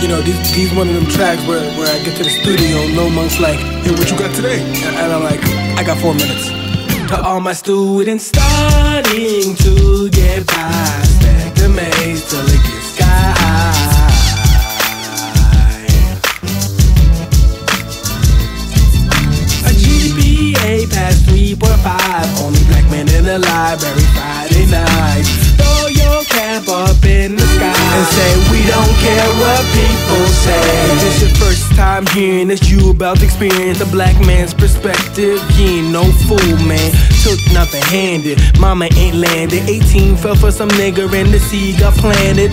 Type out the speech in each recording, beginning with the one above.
You know, these one of them tracks where I get to the studio, Lil Monk's like, hey, what you got today? And I'm like, I got 4 minutes. To all my students starting to get by, stack the maze till it gets sky high. A GPA past 3.5, only black men in the library Friday night. Throw your cap up in the sky and say we don't care what people say. If this your first time hearing this, you about to experience a black man's perspective. He ain't no fool, man. Took nothing handed. Mama ain't landed. 18 fell for some nigga and the seed got planted.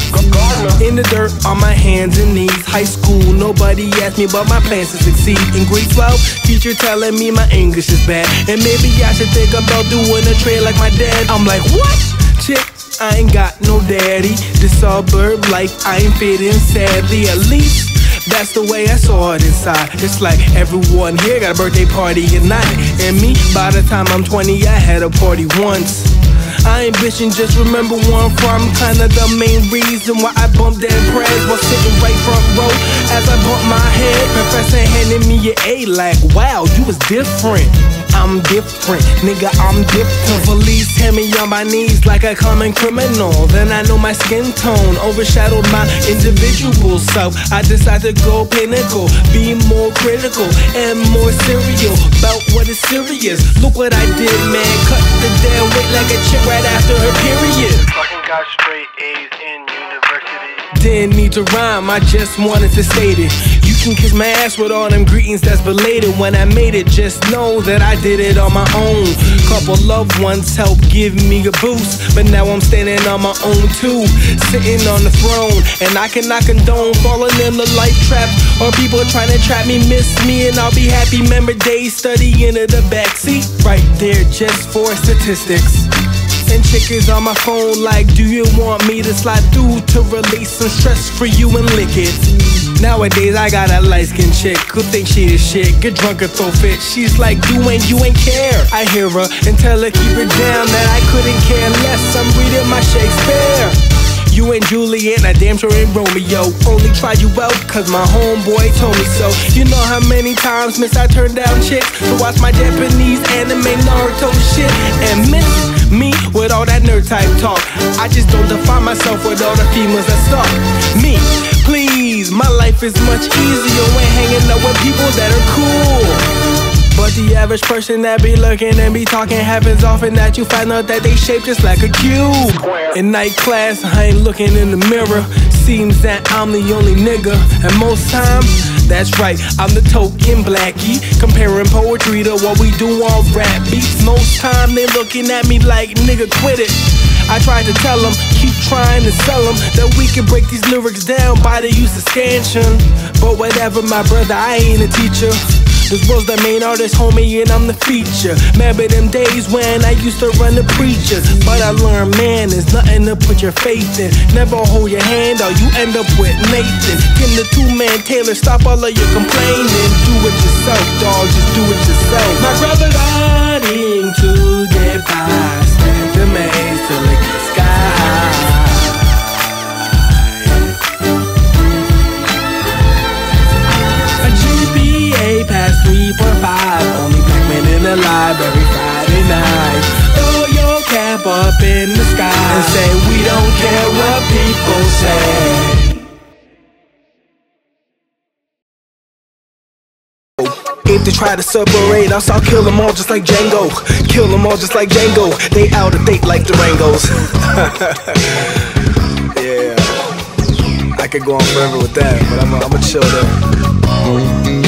In the dirt on my hands and knees. High school, nobody asked me about my plans to succeed. In grade 12, teacher telling me my English is bad and maybe I should think about doing a trade like my dad. I'm like, what? Chick, I ain't got no daddy. The suburb life, I ain't fitting sadly. At least that's the way I saw it inside. It's like everyone here got a birthday party at night, and me, by the time I'm 20, I had a party once. I ain't bitching, just remember where I'm from. Kinda the main reason why I bumped that prayers while sitting right front row. As I bumped my head, professor handed me an A like, wow, you was different. I'm different, nigga, I'm different. Police had me on my knees like a common criminal. Then I know my skin tone overshadowed my individual self. I decided to go pinnacle, be more critical and more serial about what is serious. Look what I did, man, cut the damn weight like a chick right after her period. Fucking got straight A's in university. Didn't need to rhyme, I just wanted to state it. You can kiss my ass with all them greetings that's belated. When I made it, just know that I did it on my own. Couple loved ones helped give me a boost, but now I'm standing on my own too, sitting on the throne. And I cannot condone falling in the life traps or people trying to trap me. Miss me and I'll be happy. Remember days studying in the backseat, right there just for statistics. And chickens on my phone like, do you want me to slide through to release some stress for you and lick it? Nowadays I got a light-skinned chick who thinks she the shit, get drunk and throw fit. She's like, you ain't care. I hear her and tell her keep it down, that I couldn't care less. I'm reading my Shakespeare. You ain't Juliet, I damn sure ain't Romeo. Only try you out cause my homeboy told me so. You know how many times miss I turned down chicks to watch my Japanese anime Naruto shit and miss me with all that nerd type talk. I just don't define myself with all the females that stalk me. Please, my life is much easier when hanging out with people that are cool. But the average person that be looking and be talking happens often that you find out that they shape just like a cube. In night class, I ain't looking in the mirror. Seems that I'm the only nigga, and most times, that's right, I'm the token blackie. Comparing poetry to what we do on rap beats. Most time they looking at me like, nigga, quit it. I tried to tell them, keep trying to sell them, that we can break these lyrics down by the use of scansion. But whatever, my brother, I ain't a teacher. This was the main artist, homie, and I'm the feature. Remember them days when I used to run the preachers, but I learned, man, there's nothing to put your faith in. Never hold your hand or you end up with Nathan. Can the two-man Taylor stop all of your complaining? Do it yourself, dog, just do it yourself. My brother starting to get by, stack the maze till it gets sky high. Past 3.5, only black men in the library Friday night. Throw your cap up in the sky and say we don't care what people say. If they try to separate us, I'll kill them all just like Django. Kill them all just like Django. They out of date like Durangos. Yeah, I could go on forever with that, but I'ma chill there.